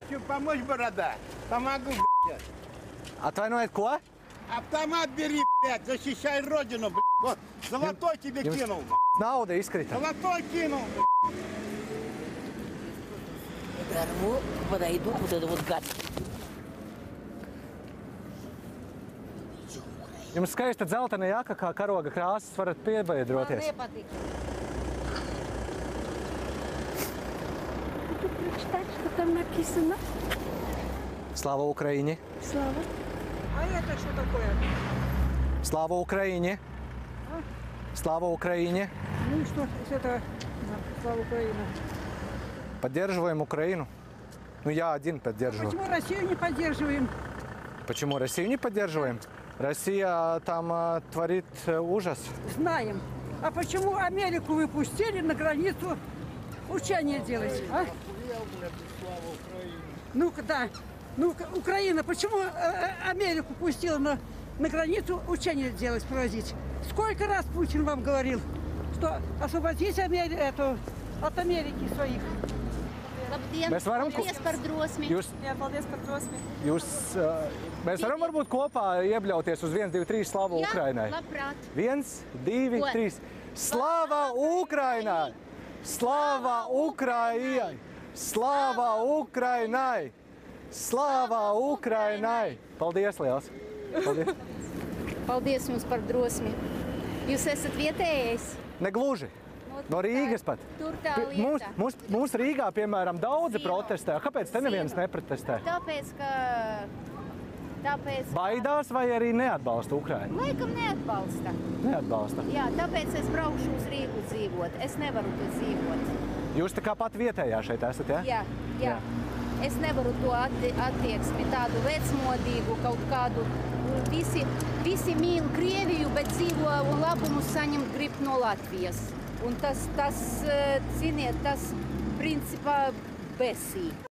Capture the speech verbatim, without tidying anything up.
Хочу помочь, борода. Помогу, блядь. Atvainojiet, ko? Автомат бери, блядь, защищай родину, блядь. Вот, золотой тебе Jums кинул, блядь. nauda izkrita. Золотой кинул, блядь. Прорву, подойду, вот это вот гад. Jums skaista dzeltena jaka, kā karoga krāsas, varat piebiedroties. Man nepatīk. Прочитать, что там написано. Slava Ukraiņi! Слава. А это что такое? Slava Ukraiņi! Slava Ukraiņi! Ну и что с этого? Слава Украине. Поддерживаем Украину. Ну, я один поддерживаю. Почему Россию не поддерживаем? Почему Россию не поддерживаем? Россия там э, творит э, ужас. Знаем. А почему Америку вы пустили на границу учения делать? А? Ну-ка, да. Ну, Украина, почему э, Америку пустила на, на границу учения делать, проводить? Сколько раз Путин вам говорил, что освободите Амери... эту, от Америки своих? Labdien! Mēs varam ko- Paldies par drosmi! Jūs, Jā, paldies par drosmi. jūs, uh, mēs varam varbūt kopā iebļauties uz viens, divi, trīs Slava Jā, Ukrainai. labprāt! Viens, divi, Ko? trīs. Slava Ukrainai! Slava Ukrainai! Slava Ukrainai! Slava Ukrainai! Paldies liels! Paldies! Paldies jums par drosmi! Jūs esat vietējais? Negluži! No Rīgas pat. Tur tā Pi- Mūs, lieta. mūs, mūs Rīgā, piemēram, daudzi Zinu. protestē. Kāpēc te neviens Zinu. neprotestē? Tāpēc, ka... Tāpēc... Baidās vai arī neatbalsta Ukrainu? Laikam neatbalsta. Neatbalsta. Jā, tāpēc es braukšu uz Rīgu dzīvot. Es nevaru tur dzīvot. Jūs tā kā pat vietējā šeit esat, ja? Jā, jā. Es nevaru to atti attieksmi, tādu vecmodīgu kaut kādu. Visi, visi mīl Krieviju, bet dzīvo un labumus saņemt grib no Latvijas. Un tas, tas, ziniet, tas principā besī.